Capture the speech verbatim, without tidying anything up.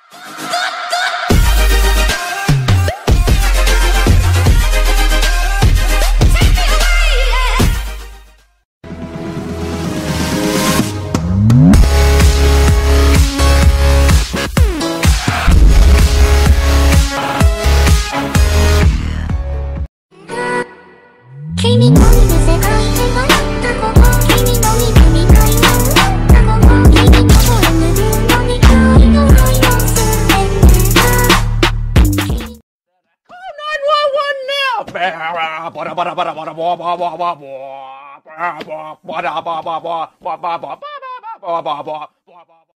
君のいる世界で迷ったこと、君のいる未来を追ったこと、君の声ぬるのに愛の愛をすべてが Call nine one one now! Bada bada bada bada blah blah blah blah blah blah blah blah blah blah blah blah blah blah blah blah blah